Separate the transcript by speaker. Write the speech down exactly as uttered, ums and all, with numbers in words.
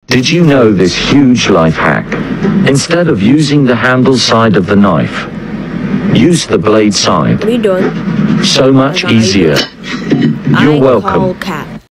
Speaker 1: Did you know this huge life hack? Instead of using the handle side of the knife, use the blade side.
Speaker 2: We don't.
Speaker 1: So much easier.
Speaker 2: I
Speaker 1: You're welcome.
Speaker 2: call cat.